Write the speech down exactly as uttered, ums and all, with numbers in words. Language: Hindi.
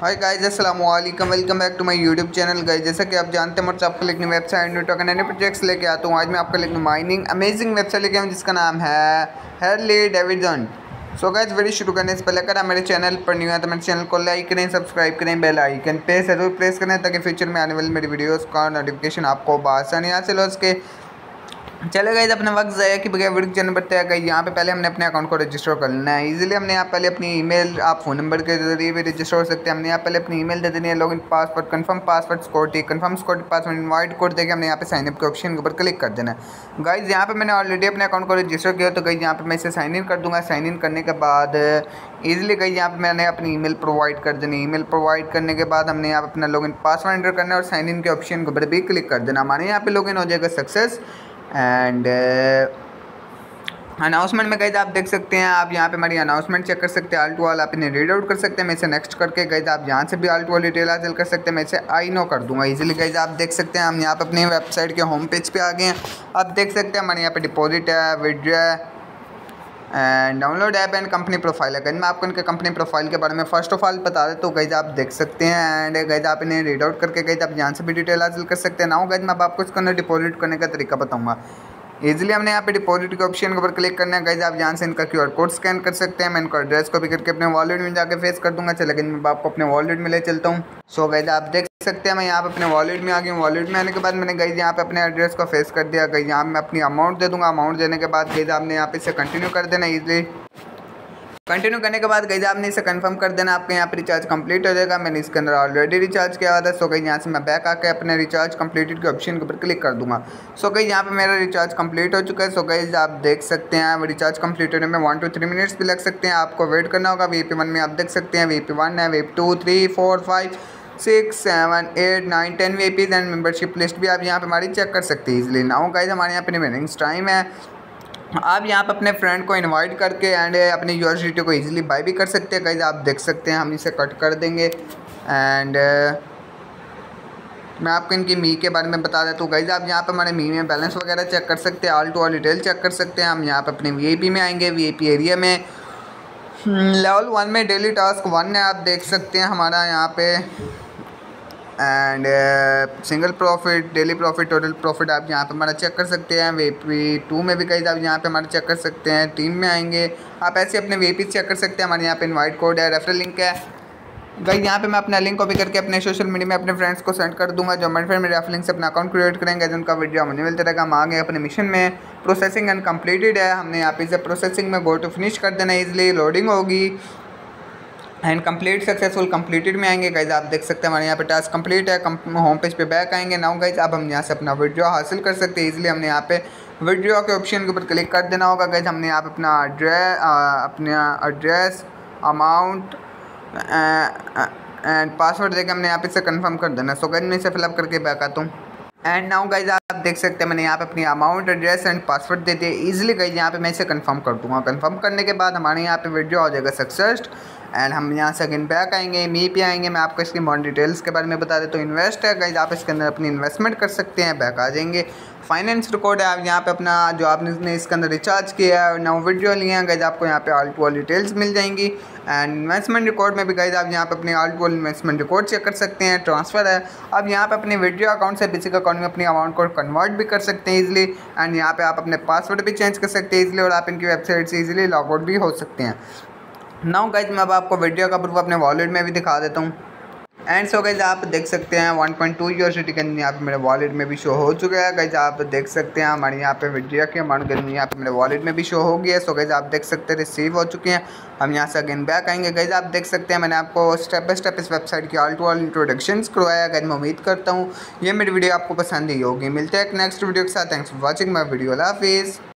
हाय गाइस, अस्सलाम वालेकुम, welcome back to my YouTube channel. Guys, जैसा कि आप जानते हैं, मैं आपको लिखनी वेबसाइट न्यू टोकन नए प्रोजेक्ट्स लेके आता हूँ। आज मैं आपको लिखनी माइनिंग अमेजिंग वेबसाइट लेके आऊँ जिसका नाम है Harley Davidson. So guys, video शुरू करने से पहले अगर आप मेरे चैनल पर न्यू है तो मेरे चैनल को लाइक करें, सब्सक्राइब करें, बेल आइकन पे जरूर प्रेस करें ताकि फ्यूचर में आने वाली मेरी वीडियोज़ का नोटिफिकेशन आपको बआसानी हासिल हो सके। चले गए अपने वक्त ज़ाया कि बगैर वीडियो चैनल बढ़ते गए। यहाँ पे पहले हमने अपने अकाउंट को रजिस्टर कर लेना है। इजीली हमने यहाँ पहले अपनी ईमेल, आप फ़ोन नंबर के जरिए भी रजिस्टर हो सकते हैं। हमने यहाँ पहले अपनी ईमेल दे देनी है, login password, confirm password, security, confirm security password, invite code देके हमने यहाँ पे साइन अप के ऑप्शन के ऊपर क्लिक कर देना है। गाइज, यहाँ पे मैंने ऑलरेडी अपने अकाउंट को रजिस्टर किया तो गाइज यहाँ पे मैं इसे साइन इन कर दूँगा। साइन इन करने के बाद ईजिली गाइज यहाँ पे मैंने अपनी ईमेल प्रोवाइड कर देनी। ईमेल प्रोवाइड करने के बाद हमने यहाँ पे अपना लॉगिन पासवर्ड एंटर करना है और साइन इन के ऑप्शन के ऊपर भी क्लिक कर देना। हमारे यहाँ पे लॉगिन हो जाएगा सक्सेस। एंड अनाउंसमेंट में गाइज आप देख सकते हैं, आप यहाँ पे हमारी अनाउंसमेंट चेक कर सकते हैं। आल टू आल आप इन्हें रीड आउट कर सकते हैं। मैं इसे नेक्स्ट करके गाइज आप यहाँ से भी आल टू आल डिटेल हासिल कर सकते हैं। मैं इसे आई नो कर दूंगा इजीली। गाइज आप देख सकते हैं, हम यहाँ पे अपनी वेबसाइट के होम पेज पे आ गए हैं। आप देख सकते हैं हमारे यहाँ पे डिपॉजिट है, विड्रॉ है and download app and company profile है। गाइज मैं आपको इनके कंपनी प्रोफाइल के बारे में फर्स्ट ऑफ ऑल बता दें तो गाइज आप देख सकते हैं। एंड गाइज आप इन्हें रीड आउट करके गाइज आप यहाँ से भी डिटेल हासिल कर सकते हैं। नाउ गाइज मैं अब आपको इसके अंदर डिपॉजिट करने का तरीका बताऊँगा। इजीली हमने यहाँ पे डिपॉजिट के ऑप्शन के ऊपर क्लिक करना है। गाइज आप यहाँ से इनका क्यूआर कोड स्कैन कर सकते हैं। मैं इनका एड्रेस कॉपी करके अपने वॉलेट में जाके फेस कर दूंगा। चले लेकिन मैं आपको अपने वॉलेट में ले चलता हूँ। सो गाइज आप देख सकते हैं, मैं यहाँ पे अपने वॉलेट में आ गया हूँ। वॉलेट में आने के बाद मैंने गाइज यहाँ पे अपने एड्रेस को फेस कर दिया। गाइज यहाँ मैं अपनी अमाउंट दे दूँगा। अमाउंट देने के बाद गाइज आपने यहाँ पे इसे कंटिन्यू कर देना। ईजिली कंटिन्यू करने के बाद गाइज आपने इसे कंफर्म कर देना। आपके यहाँ पे रिचार्ज कंप्लीट हो जाएगा। मैंने इसके अंदर ऑलरेडी रिचार्ज किया हुआ था। सो गाइज यहाँ से मैं बैक आके अपने रिचार्ज कंप्लीटेड के ऑप्शन के ऊपर क्लिक कर दूंगा। सो गाइज यहाँ पे मेरा रिचार्ज कंप्लीट हो चुका है। सो गाइज आप देख सकते हैं, रिचार्ज कंप्लीट होने में वन टू थ्री मिनट्स भी लग सकते हैं। आपको वेट करना होगा। वी पी वन में आप देख सकते हैं, वी पी वन है, V P two, three, four, five, six, seven, eight, nine, ten V Ps and membership list भी आप यहाँ पे हमारी चेक कर सकते हैं इजीली। नाउ गाइज हमारे यहाँ पे रिमेनिंग टाइम है। आप यहाँ पे अपने फ्रेंड को इनवाइट करके एंड अपने यूएसडीटी को इजीली बाय भी कर सकते हैं। गाइज आप देख सकते हैं, हम इसे कट कर देंगे। एंड मैं आपको इनकी मी के बारे में बता देता हूँ। गाइज आप यहाँ पे हमारे मी में बैलेंस वगैरह चेक कर सकते हैं, all to all detail check कर सकते हैं। हम यहाँ पे अपने वीआईपी में आएंगे। वीआईपी एरिया में लेवल वन में डेली टास्क वन है, आप देख सकते हैं हमारा यहाँ पे। And single profit, daily profit, total profit आप यहाँ पे हमारा चेक कर सकते हैं। वी पी टू में भी गाइज आप यहाँ पे हमारा चेक कर सकते हैं। टीम में आएंगे, आप ऐसे अपने वी पी चेक कर सकते हैं। हमारे यहाँ पे इनवाइट कोड है, रेफरल लिंक है। गाइज यहाँ पे मैं अपना लिंक कॉपी करके अपने सोशल मीडिया में अपने फ्रेंड्स को सेंड कर दूंगा। जो हमारे फ्रेंड मेरे रेफरल लिंक से अपना अकाउंट क्रिएट करेंगे उनका वीडियो मुझे मिलता रहेगा। हम आ गए अपने मिशन में। प्रोसेसिंग एंड कम्प्लीटेड है। हमने यहाँ पे इसे प्रोसेसिंग में गो टू फिनिश कर देना। ईजिली लोडिंग होगी एंड कंप्लीट सक्सेसफुल कंप्लीटेड में आएंगे। गाइज आप देख सकते हैं हमारे यहाँ पे टास्क कंप्लीट है। होम पेज पे बैक आएंगे। नाउ गाइज अब हम यहाँ से अपना वीडियो हासिल कर सकते हैं। इजीली हमने यहाँ पे वीडियो के ऑप्शन के ऊपर क्लिक कर देना होगा। गाइज हमने यहाँ पे अपना एड्रेस अपना एड्रेस अमाउंट एंड पासवर्ड देके हमने यहाँ पे इसे कंफर्म कर देना। सो गाइज मैं इसे फिलअप करके बैक आता हूँ। एंड नाउ गाइज आप देख सकते हैं मैंने यहाँ पे अपनी अमाउंट, एड्रेस एंड पासवर्ड दे दिए। इजीली गाइज यहाँ पे मैं इसे कंफर्म कर दूँगा। कंफर्म करने के बाद हमारे यहाँ पे वीडियो हो जाएगा सक्सेस्ड। एंड हम यहाँ से अगेन बैक आएंगे, मी पे आएंगे। मैं आपको इसकी मोर डिटेल्स के बारे में बता देता हूँ। इन्वेस्ट है गाइज, आप इसके अंदर अपनी इन्वेस्टमेंट कर सकते हैं। बैक आ जाएंगे। फाइनेंस रिकॉर्ड है, आप यहाँ पे अपना जो आपने इसके अंदर रिचार्ज किया है, नाउ वीडियो लिया है गाइज, आपको यहाँ पे ऑल टू ऑल डिटेल्स मिल जाएंगी। एंड इन्वेस्टमेंट रिकॉर्ड में भी गाइज आप यहाँ पे अपने all to all investment record check कर सकते हैं। ट्रांसफ़र है, आप यहाँ पे अपने वीडियो अकाउंट से बेसिक अकाउंट में अपनी अमाउंट को कन्वर्ट भी कर सकते हैं ईजिली। एंड यहाँ पे आप अपने पासवर्ड भी चेंज कर सकते हैं ईजिली और आप इनकी वेबसाइट से ईजिली लॉग आउट भी हो सकते हैं। नाउ गाइज मैं अब आपको वीडियो का प्रूफ अपने वॉलेट में भी दिखा देता हूँ। एंड सो गाइज आप देख सकते हैं वन पॉइंट टू यूएसडीटी के यहाँ पे मेरे वॉलेट में भी शो हो चुका है। गाइज आप देख सकते हैं हमारे यहाँ पे वीडियो के अमाउंट यहाँ पे मेरे वॉलेट में भी शो हो गया है। सो गाइज आप देख सकते हैं रिसीव हो चुके हैं। हम यहाँ से अगेन बैक आएंगे। गाइज आप देख सकते हैं मैंने आपको स्टेप बाय स्टेप इस वेबसाइट की ऑल टू ऑल इंट्रोडक्शन करवाया। गाइज मैं उम्मीद करता हूँ ये मेरी वीडियो आपको पसंद ही होगी। मिलते हैं एक नेक्स्ट वीडियो के साथ। Thanks for watching my video. अल्लाह हाफिज़।